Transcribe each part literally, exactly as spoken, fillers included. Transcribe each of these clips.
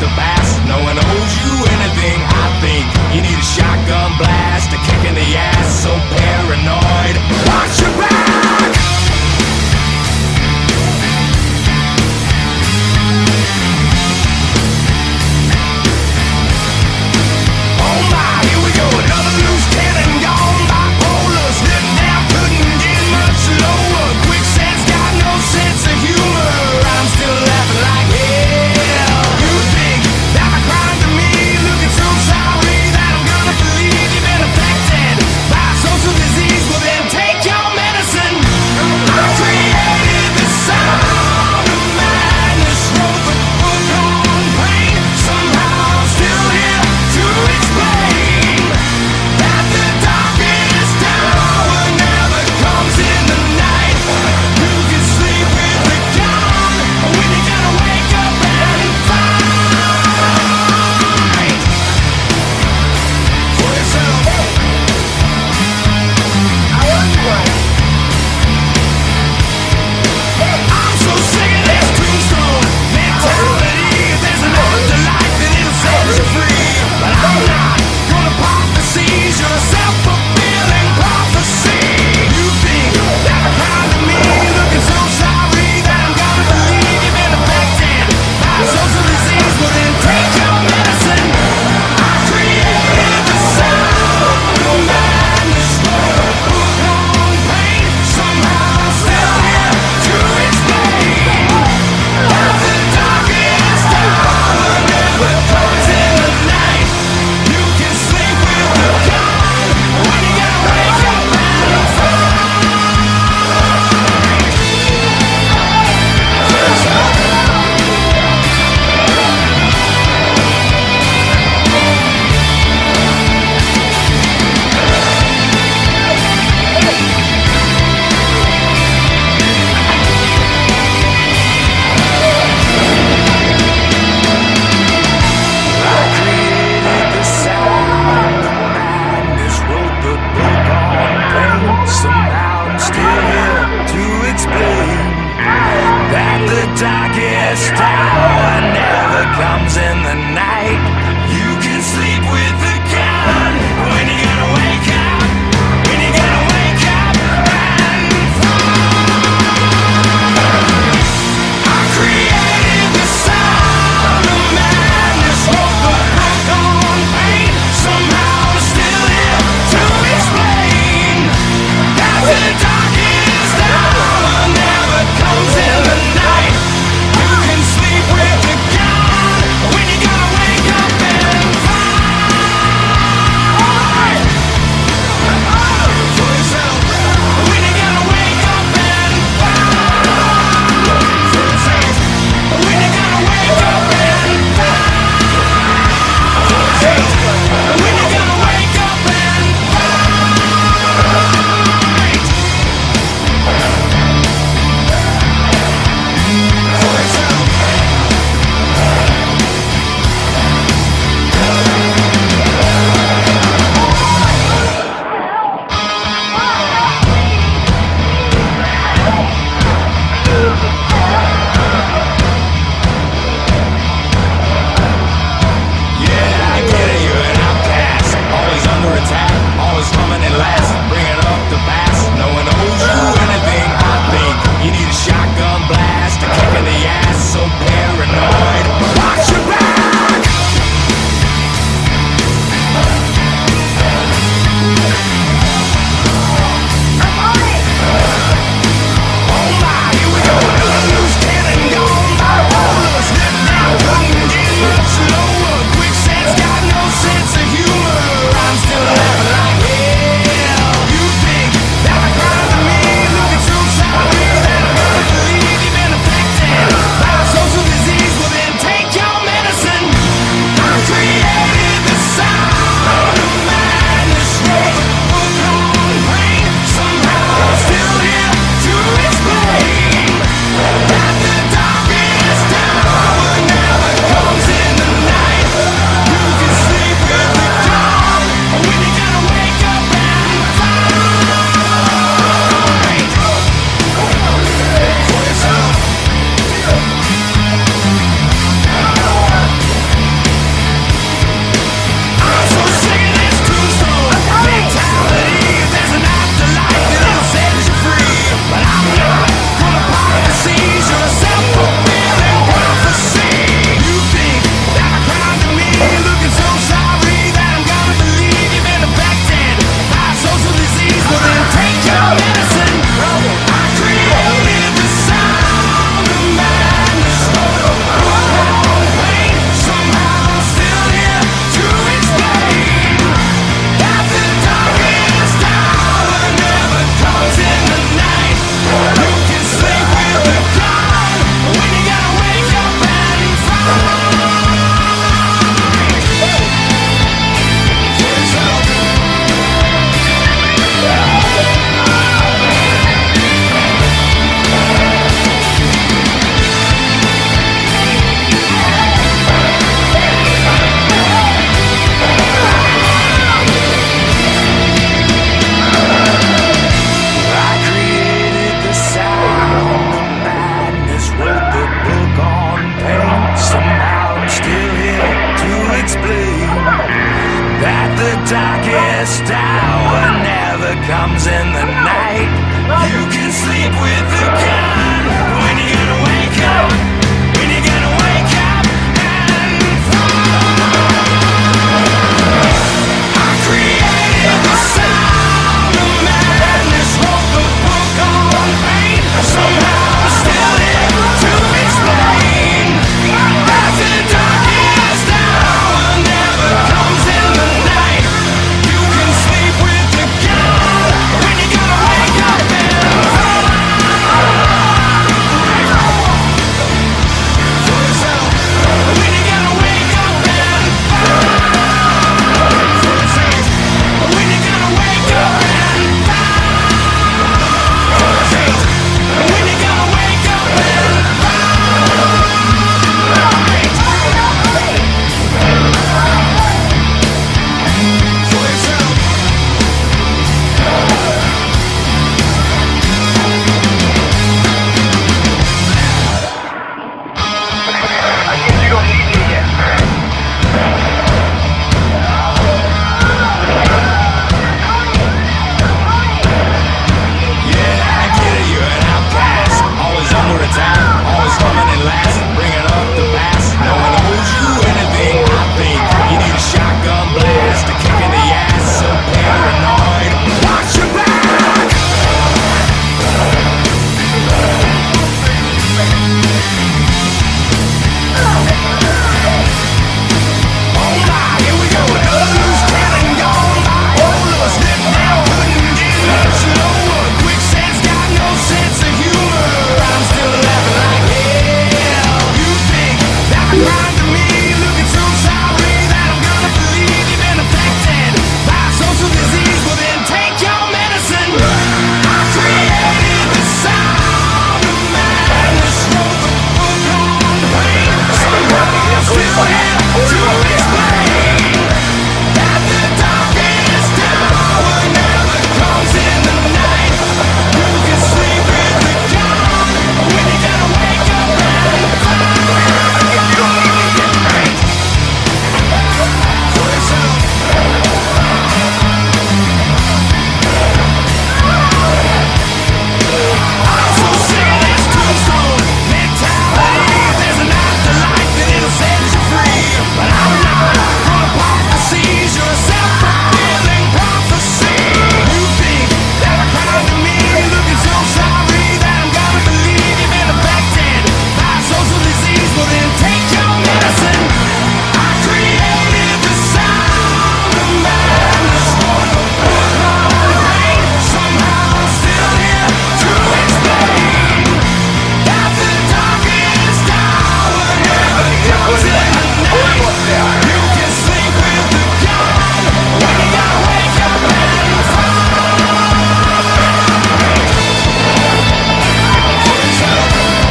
the past. No one owes you anything. I think you need a shotgun blast, a kick in the ass. So paranoid, watch your back. Oh my, here we go. Another loose cannon gone. Bipolar, slip down, couldn't get much lower. Quicksand's got no sense of humor. I'm still laughing like hell. You think darkest hour never comes in the night. You can sleep with the gun. When you gonna wake up? When you gonna wake up and fall? I created the sound of madness, wrote the book on pain. Somehow I'm still here to explain that the darkest hour never comes in the night. You can sleep with the gun. When you gonna wake up and fall? For yourself. When you gonna wake up and fall? For yourself. When you gonna wake up and fall? For yourself. When you gonna wake up and fall? For yourself. You don't need me yet. Yeah, I get it, you're an outcast. Always under attack, always coming in last, bringing up the past. No one owes you anything, I think. You need a shotgun blast, a kick in the ass, so paranoid. Watch your back! Oh my, here we go, another loose cannon gone by. All of us lived down, couldn't get much lower. Quicksand's got no sense of humor. I'm still laughing like hell. You think that I'm crying to me, looking so sorry that I'm gonna believe you've been affected by social disease? Well then take your medicine. I created the sound of madness, wrote the book on pain. Somehow I'm still here to explain that the darkest hour never comes in the night. You can sleep with the gun. When you gonna wake up and fall? You don't need me yet. For yourself. I'm so sick of this tombstone mentality. There's an afterlife that it'll set you free. But I'm not gonna pop the seas. You're a self-fulfilling prophecy. You think that I'm crying to me, looking so sorry that I'm gonna believe you've been affected by social disease? Well then take your medicine. I created the sound of madness, wrote the book on pain. Somehow I'm still here to explain that the darkest hour never comes in the night. You can sleep with the gun. When you gotta wake up and fall. For yourself.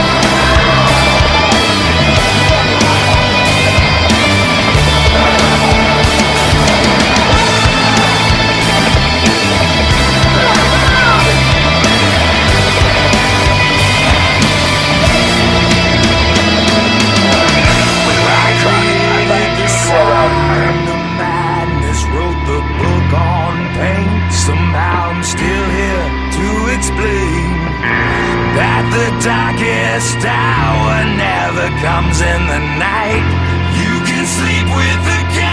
The sound of madness, wrote the book on pain. Somehow I'm still here to explain that the darkest hour never comes in the night. You can sleep with the gun.